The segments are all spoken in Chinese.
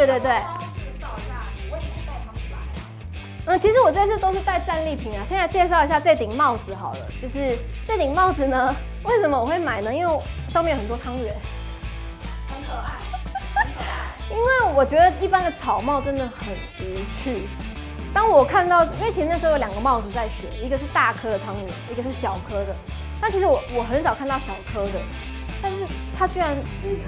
对对对。 介绍一下你为什么带他们来？ 其实我这次都是带战利品啊。现在介绍一下这顶帽子好了，就是这顶帽子呢，为什么我会买呢？因为上面有很多汤圆， 很可爱，很可爱。 因为我觉得一般的草帽真的很无趣。当我看到，因为其实那时候有2个帽子在选，一个是大颗的汤圆，一个是小颗的。但其实我很少看到小颗的，但是它居然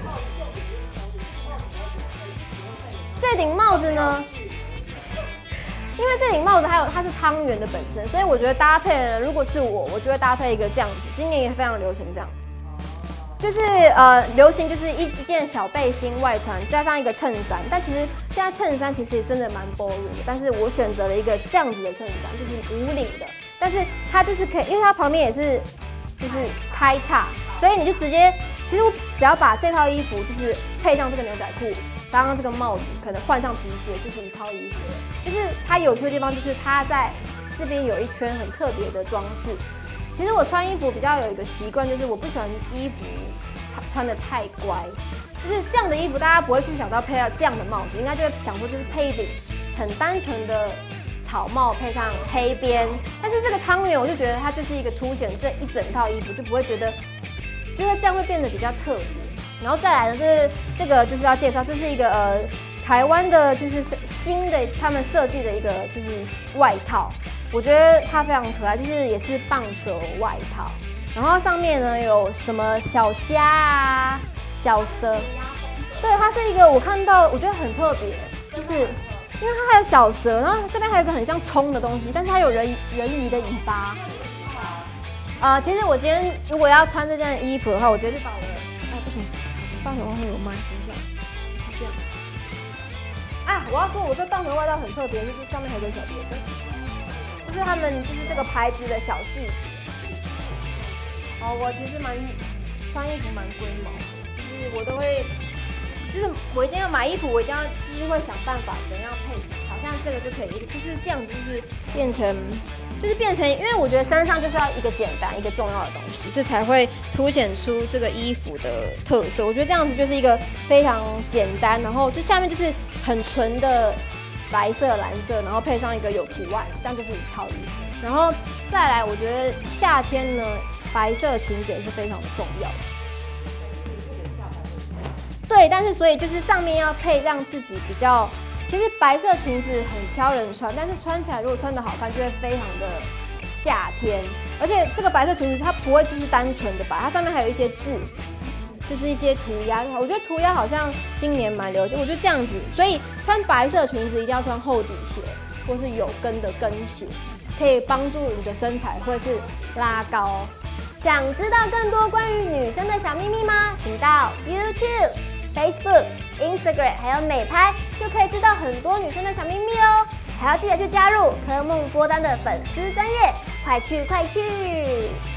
这顶帽子呢，因为这顶帽子还有它是汤圆的本身，所以我觉得搭配呢，如果是我就会搭配一个这样子。今年也非常流行这样。就是流行就是一件小背心外穿，加上一个衬衫。但其实现在衬衫其实也真的蛮 boring 的，但是我选择了一个这样子的衬衫，就是无领的，但是它就是可以，因为它旁边也是就是开叉，所以你就直接，其实我只要把这套衣服就是配上这个牛仔裤，搭上这个帽子，可能换上皮鞋，就是一套衣服了。就是它有趣的地方就是它在这边有一圈很特别的装饰。其实我穿衣服比较有一个习惯，就是我不喜欢衣服穿得太乖，就是这样的衣服大家不会去想到配到这样的帽子，应该就会想说就是配一顶很单纯的草帽配上黑边。但是这个汤圆我就觉得它就是一个凸显这一整套衣服，就不会觉得，就会这样会变得比较特别。然后再来呢，就是这个就是要介绍，这是一个台湾的就是新的他们设计的一个就是外套。我觉得它非常可爱，就是也是棒球外套，然后上面呢有什么小虾啊、小蛇，对，它是一个我看到我觉得很特别，就是因为它还有小蛇，然后这边还有一个很像葱的东西，但是它有人鱼的尾巴。其实我今天如果要穿这件衣服的话，我直接就把我的，不行，棒球外套有卖，等一下，是这样。啊，我要说我这棒球外套很特别，就是上面还有个小别针。就是他们就是这个牌子的小细节。我其实穿衣服蛮龟毛的，就是我都会，就是我一定要买衣服，我一定要就是会想办法怎样配，好像这个就可以，就是这样子，就是变成，因为我觉得身上就是要一个简单一个重要的东西，这才会凸显出这个衣服的特色。我觉得这样子就是一个非常简单，然后就下面就是很纯的。白色、蓝色，然后配上一个有图案，这样就是一套衣服。然后再来，我觉得夏天呢，白色裙子也是非常重要的。对，但是所以就是上面要配让自己比较，其实白色裙子很挑人穿，但是穿起来如果穿得好看，就会非常的夏天。而且这个白色裙子它不会就是单纯的白，它上面还有一些字。就是一些涂鸦，我觉得涂鸦好像今年蛮流行。我觉得这样子，所以穿白色裙子一定要穿厚底鞋，或是有跟的跟鞋，可以帮助你的身材或者是拉高。想知道更多关于女生的小秘密吗？请到 YouTube、Facebook、Instagram 还有美拍，就可以知道很多女生的小秘密喽。还要记得去加入科梦波丹的粉丝专页，快去快去！